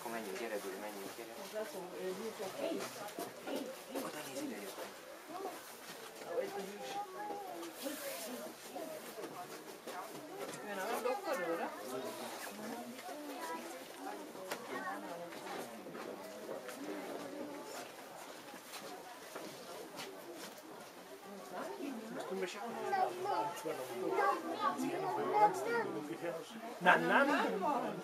Come meglio chiede, dove meglio chiede. Cosa ne si deve fare? Nein, nein, ja.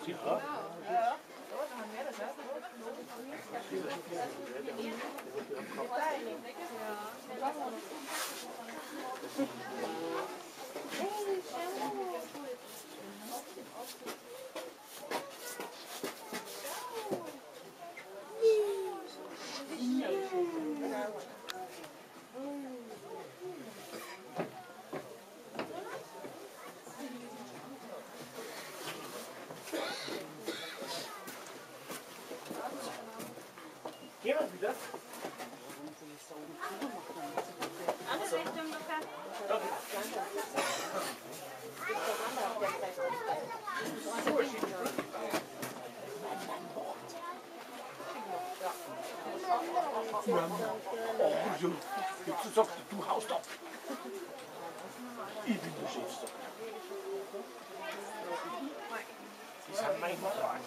Gehen wir wieder? Andere Richtung, Luca. Oh, du sagst, du haust ab. Ich bin der Chef. Die sind mein Mann.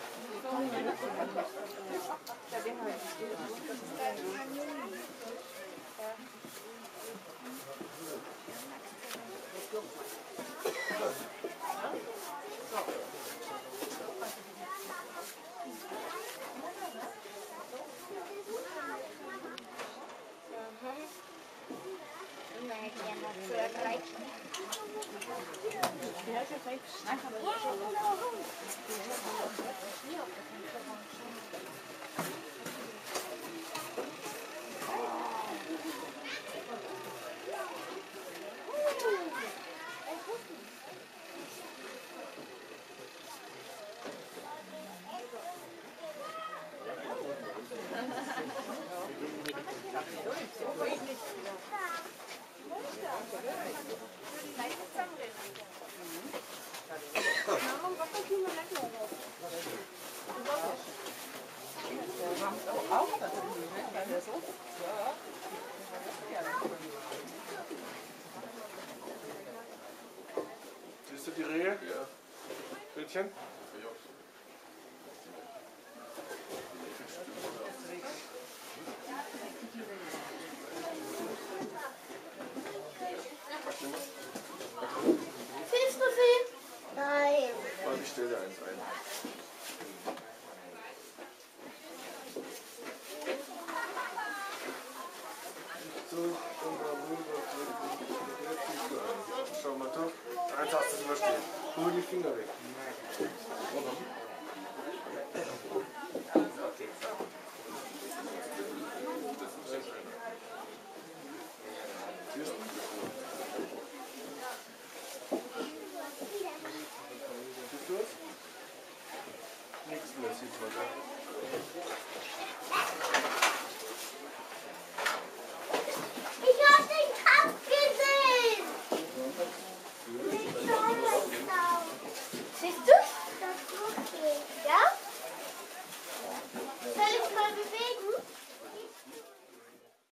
Siehst du die Rehe? Ja. Bildchen? Willst du sie? Nein. Warte, ich stell dir eins ein. So, und da schau mal, du. Eins hast du überstehen. Hol die Finger weg.